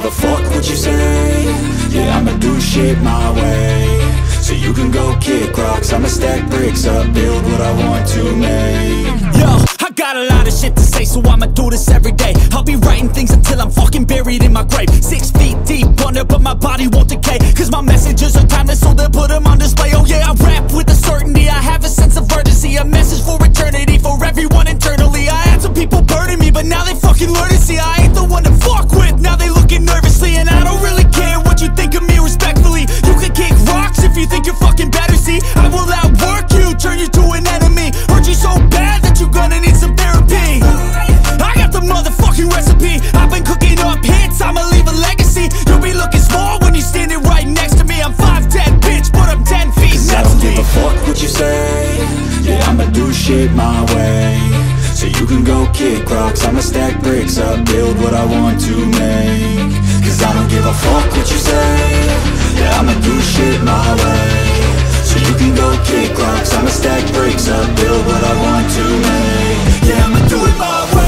a fuck what you say. Yeah, I'ma do shit my way. So you can go kick rocks, I'ma stack bricks up, build what I want to make. Yo, I got a lot of shit to say, so I'ma do this every day. I'll be writing things until I'm fucking buried in my grave. 6 feet deep under, but my body won't decay, cause my messages are timeless, so they'll put them on display. Oh yeah, I rap with a certainty, I have a sense of urgency, a message for eternity, for everyone internally. I had some people burning me, but now they fucking learn to see I ain't the one to fuck with, now they looking nervously. And I don't really care what you think of me, respectfully. You can kick rocks if you think you're fucking better, see I will outwork you, turn you to an enemy, hurt you so bad that you're gonna need some therapy. I got the motherfucking recipe, I've been cooking up hits, I'ma leave a legacy. You'll be looking small when you're standing right next to me. I'm 5'10", bitch, but I'm 10 feet mentally. I don't give a fuck what you say. Yeah, I'ma do shit my way. So you can go kick rocks, I'ma stack bricks up, build what I want to make. Cause I don't give a fuck what you say. Yeah, I'ma do shit my way. So you can go kick rocks, I'ma stack bricks up, build what I want to make. Yeah, I'ma do it my way.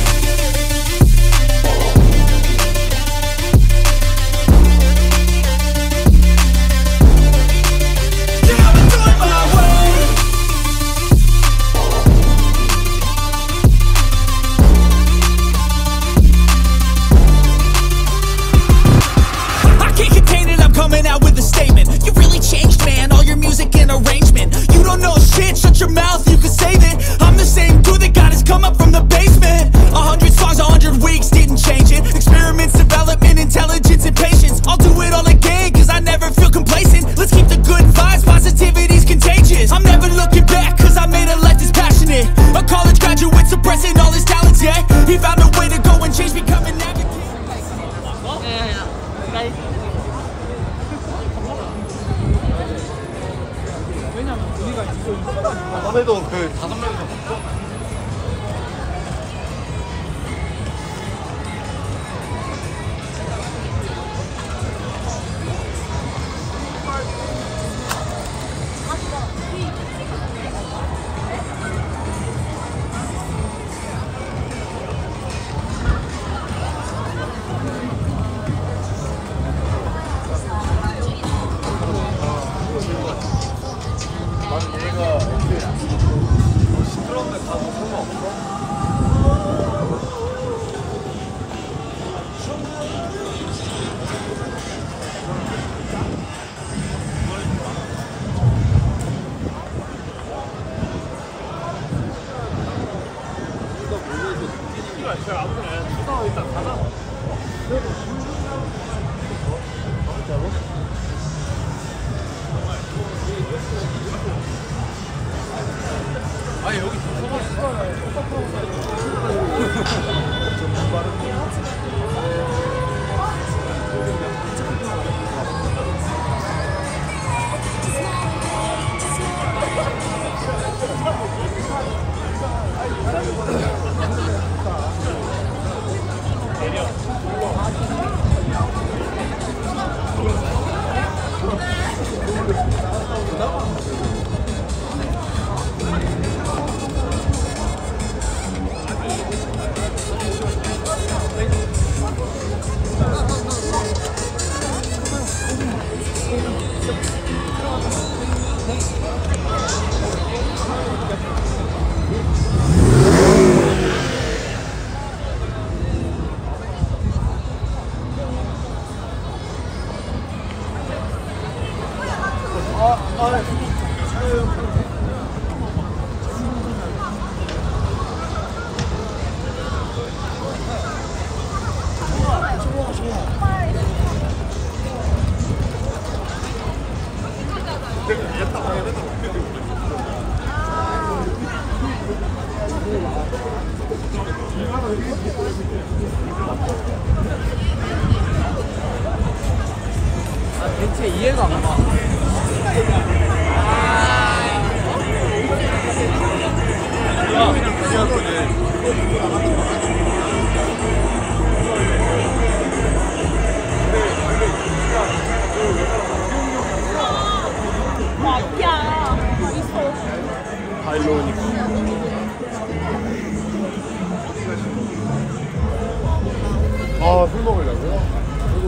Coming out with a statement. You really changed, man, all your music and arrangement. You don't know shit, shut your mouth, you can save it. I'm the same dude that got his come up from the basement. 100 songs, 100 weeks, didn't change it. Experiments, development, intelligence, and patience. I'll do it all again, cause I never feel complacent. Let's keep the good vibes, positivity's contagious. I'm never looking back, cause I made a life that's passionate. A college graduate suppressing all his talents, yeah. He found a way to go and change, become an advocate. 너네도 그 5명이서 대체 이해가 안 가. 야, 있어. 다 일로 오니까. 아, 술 먹으려고요?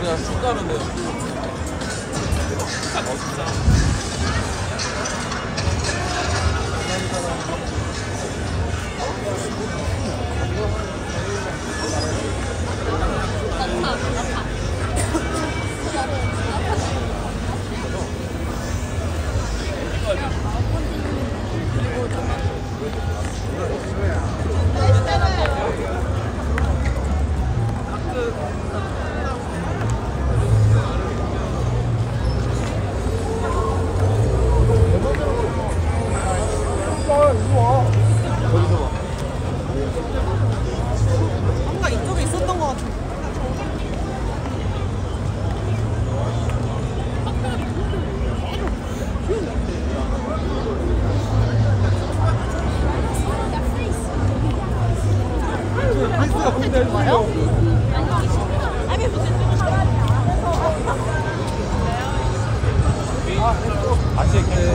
그냥 쑥 가면 돼. 뭔가 이쪽에 있었던 것 같은데. 페이스가 근데 좋아요? 아니 무슨 다시 이렇게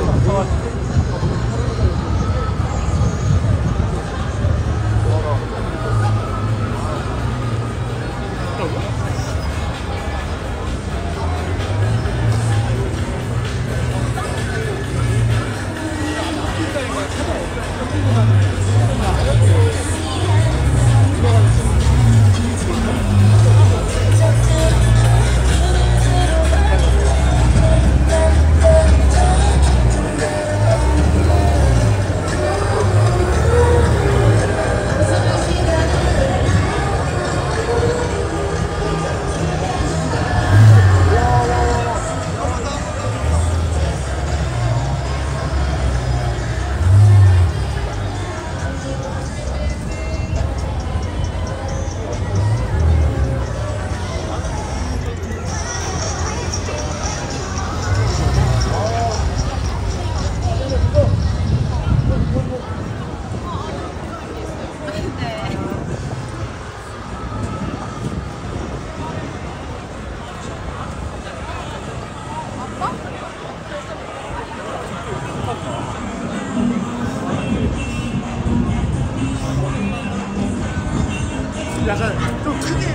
약간 좀 크게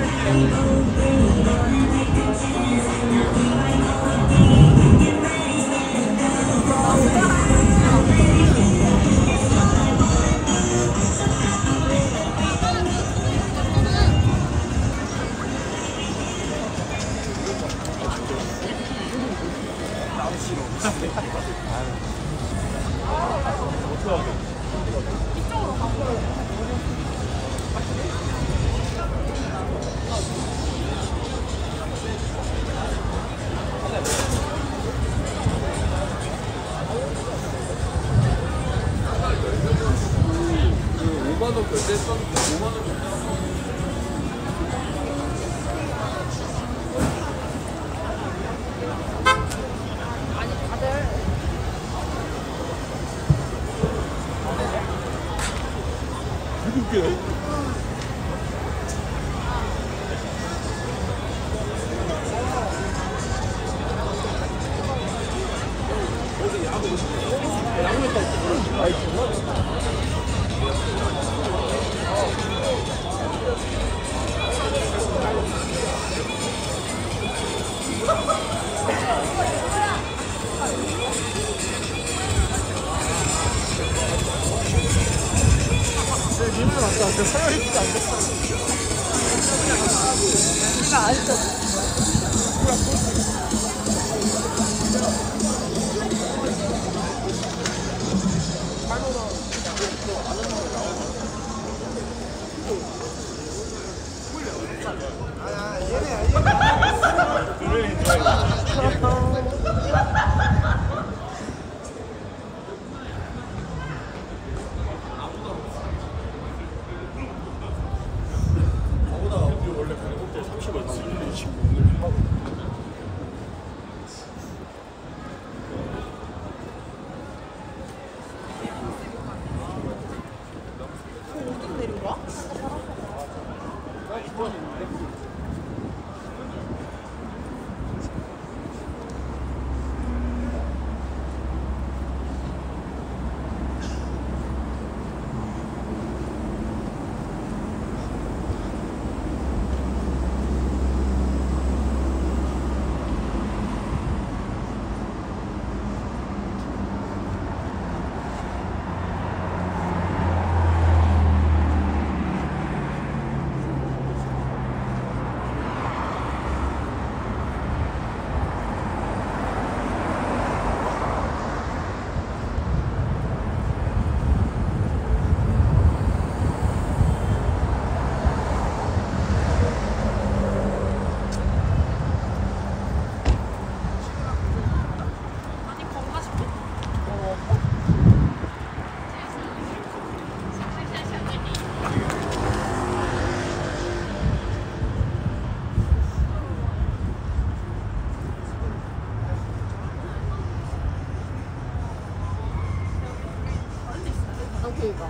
그니까.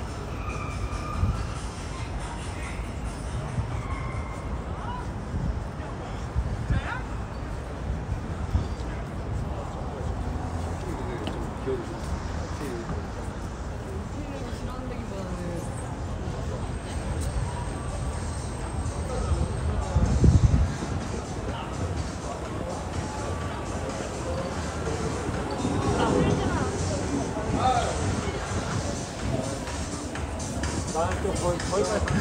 나는 또 거기까지.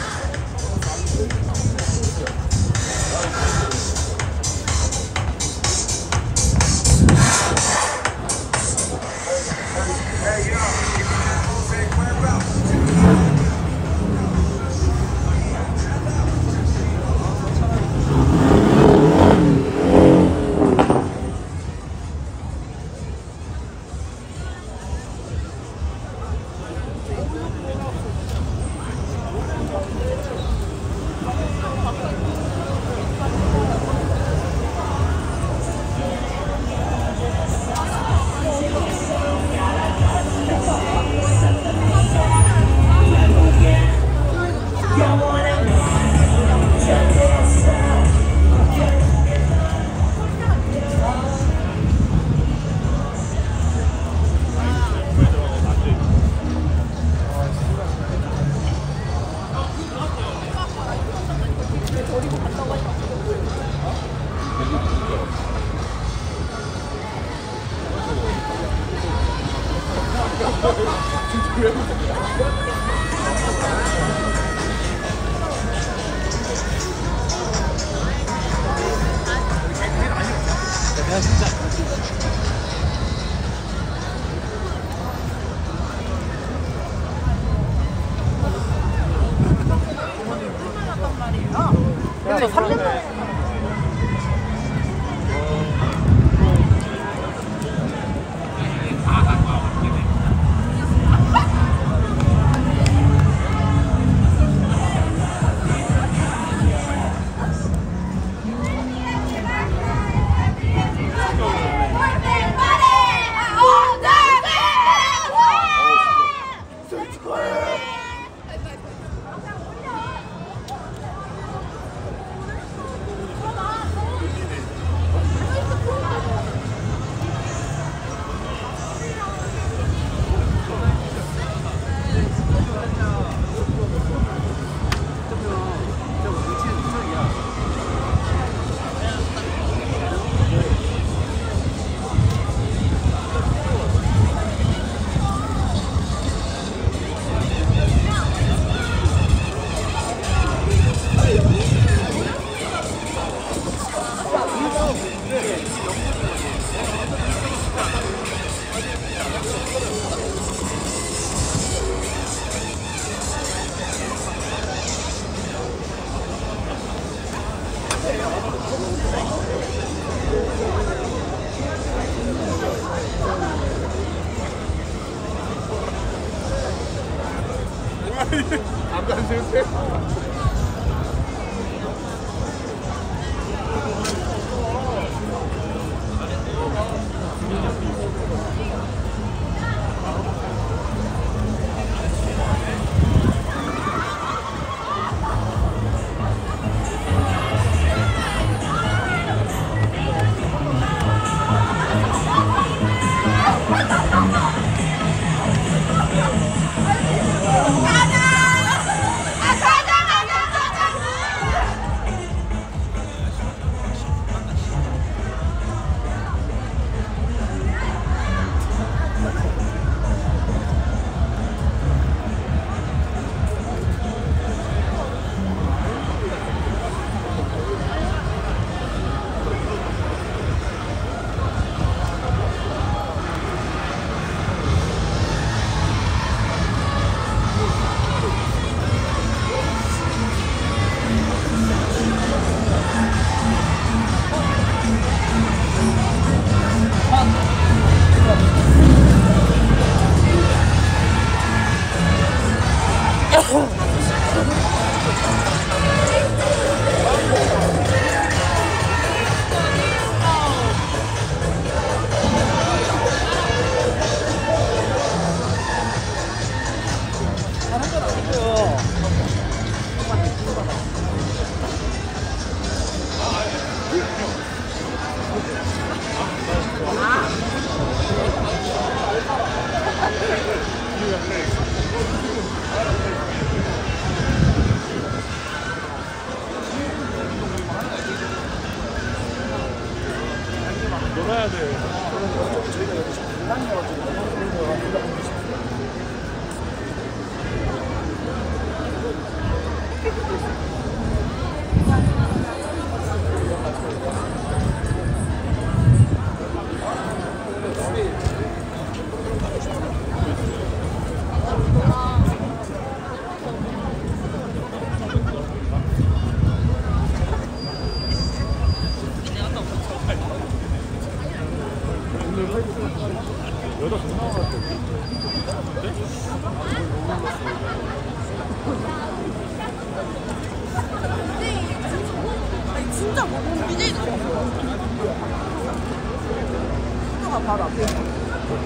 그래서 3년 만에. 안간 실패. 가자! 놀아야 돼. 저희가 여기 분당이어가지고 여자 돈 나와가지고. 아니 진짜 뭐 BJ도 하나가 바로 앞에 있어.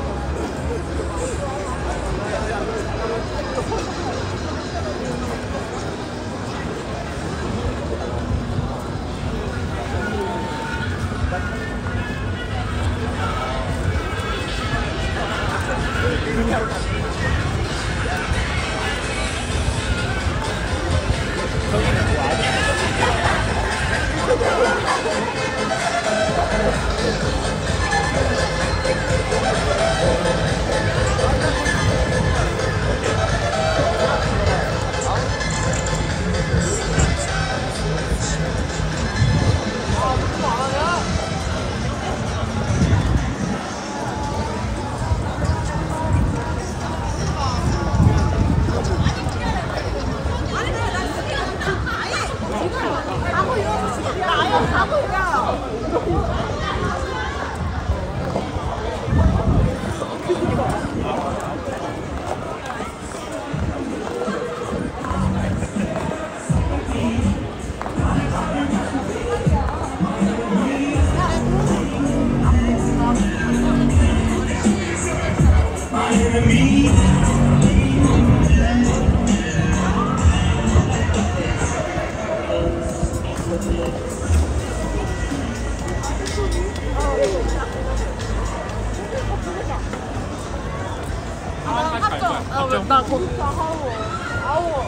나 거기서 아우.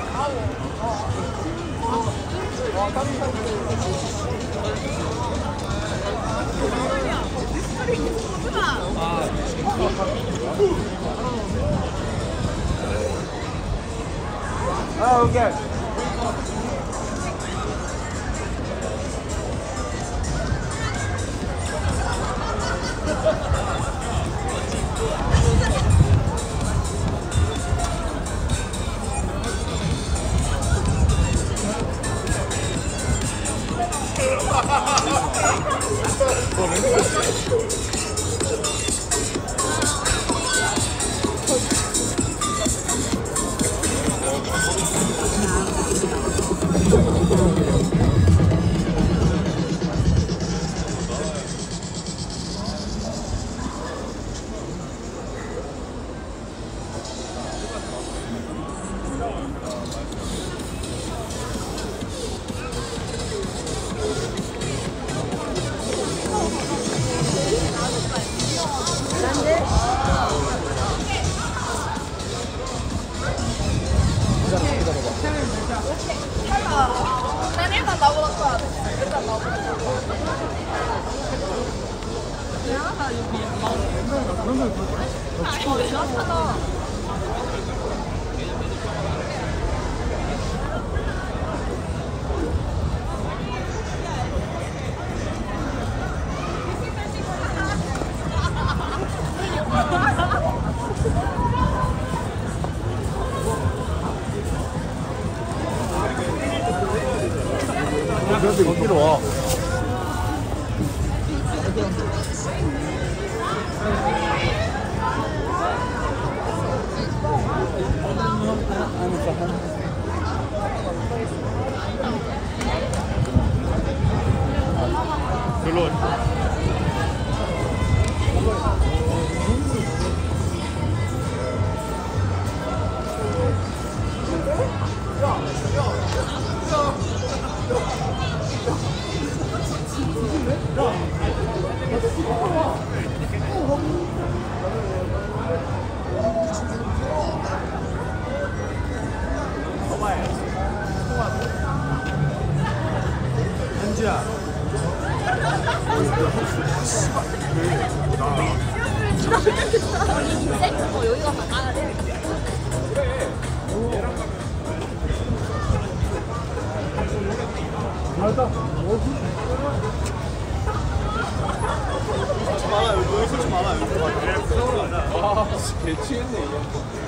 오케이. 난 일단 나보다 써야 돼. 일단 나보다. 하다. 그래도 여기로 와. 별로. 현주야. 여기가 가야 돼. 많아 여기 솔직히 많아 여기. 와 개취했네 이거.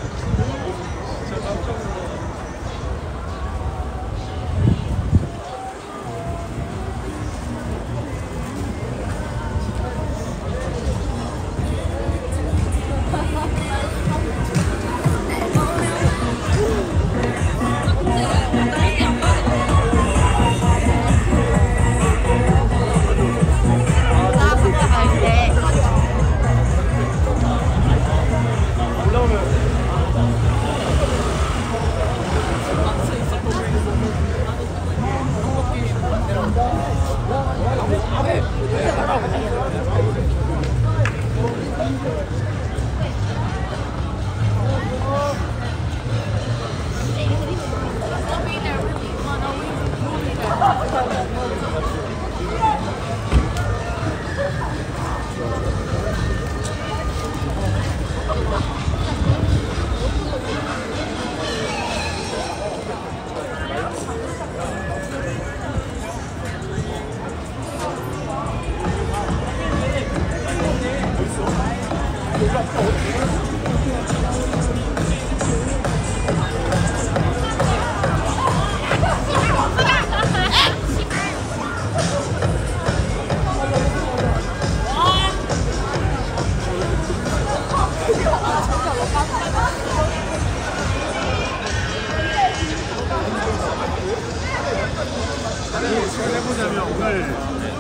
해보자면 오늘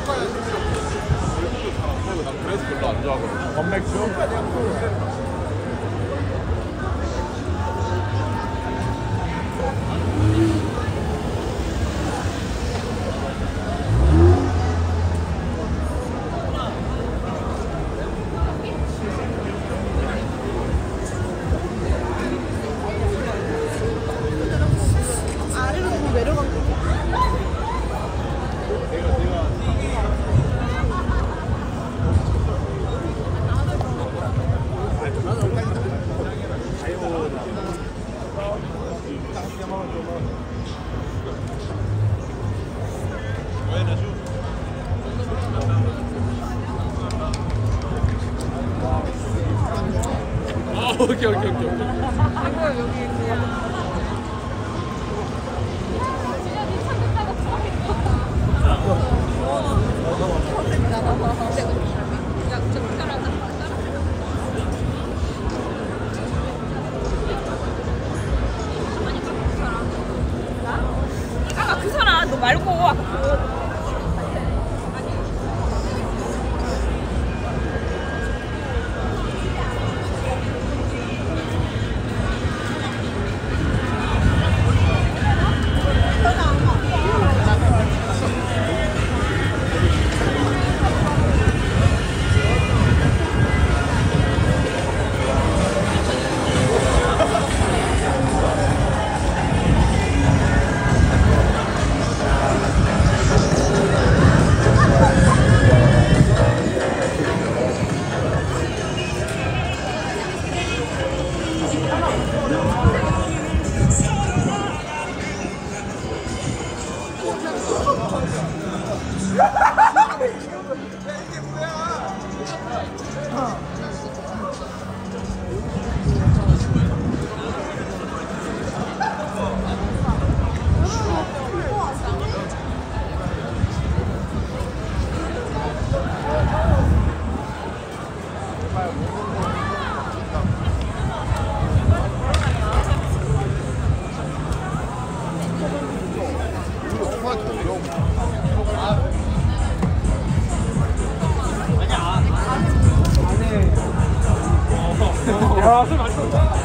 그래서 별로 안 좋아하거든. 원맥주? 아래로 더 내려간 거. 오케이. 이거 여기 아까 그 사람 너 말고 아까 야, 술 맛있다.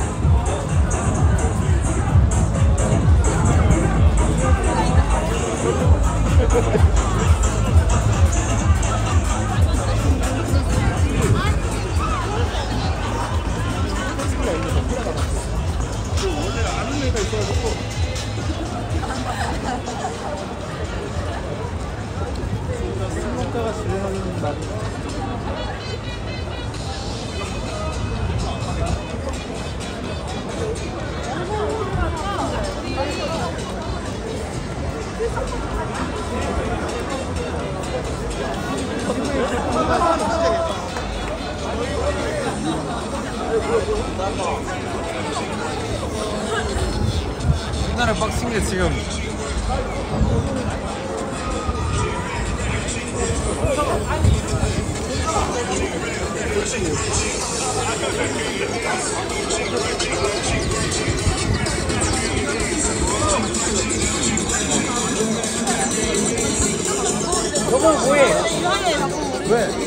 원래 아는 애가 있어가지고. 옛날에 빡친 게 지금 저거 뭐해? 왜?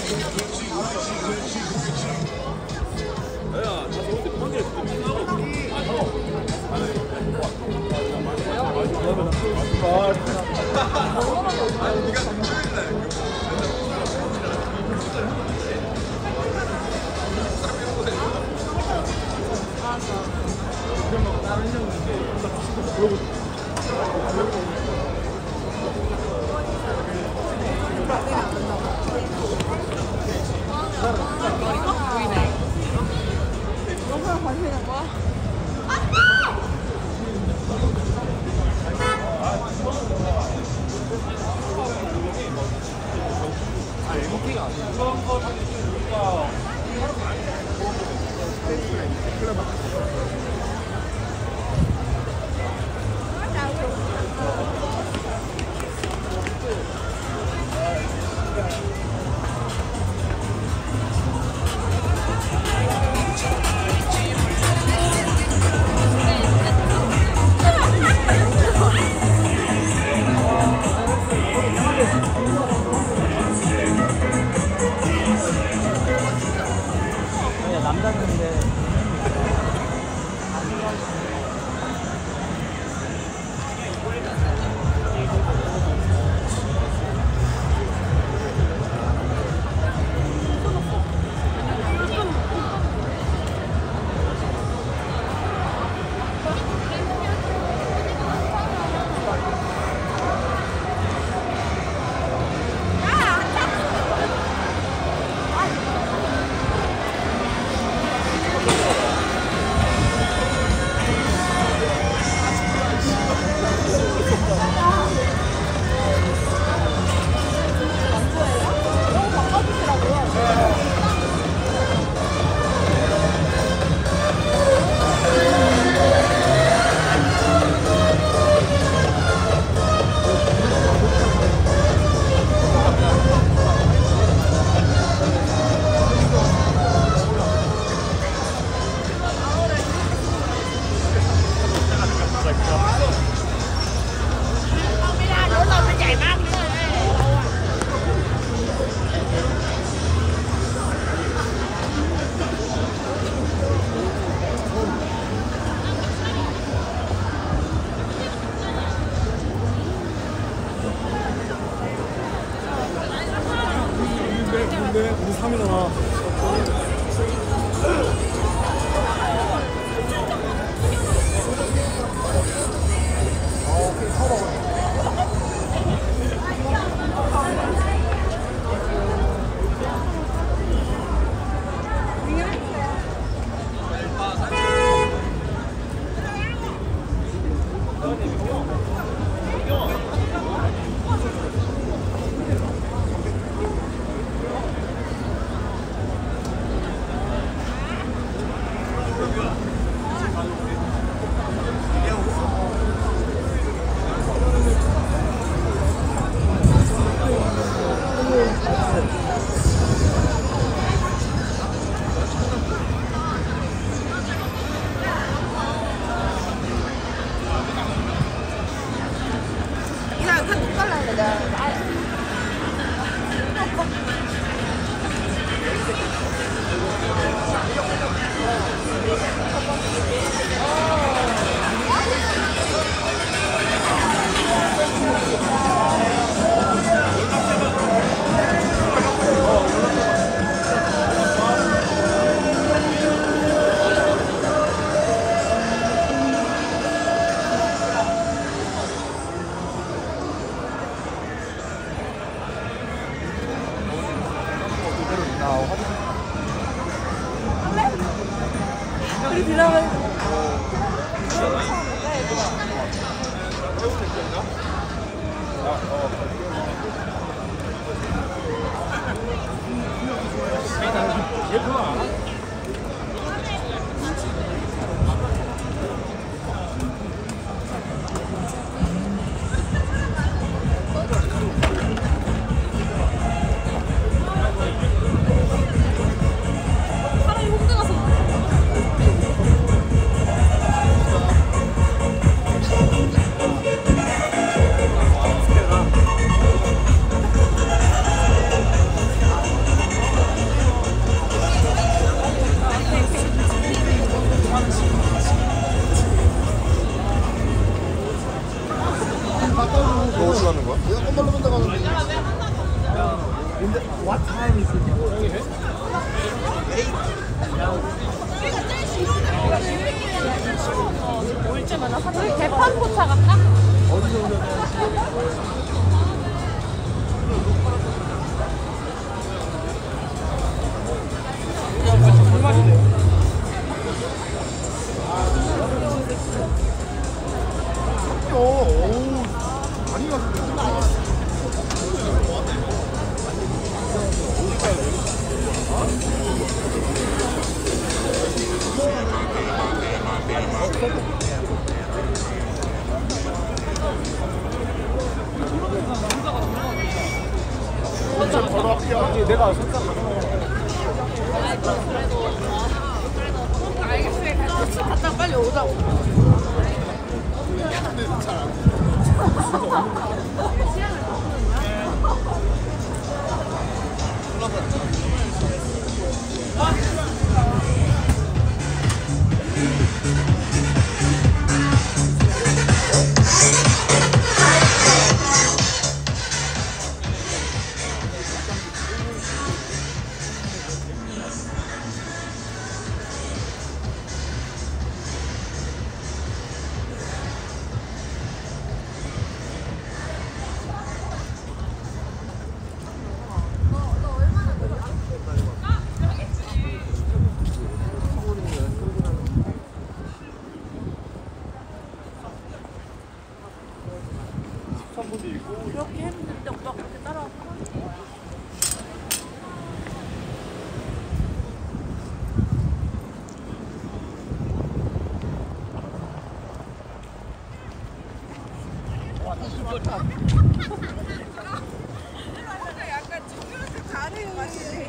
우리 3이잖아. 우리 드라마 사람이 홍대 가서 너 어디 가는 거야? 내가 껌발로 맨날 가는데. 우리 대판포차 갈까? 많이 가서 내가 알겠어. 갔다 빨리 오자고. 이렇게 했는데 오빠가 그렇게 따라왔어? 약간 저기로 잘해요.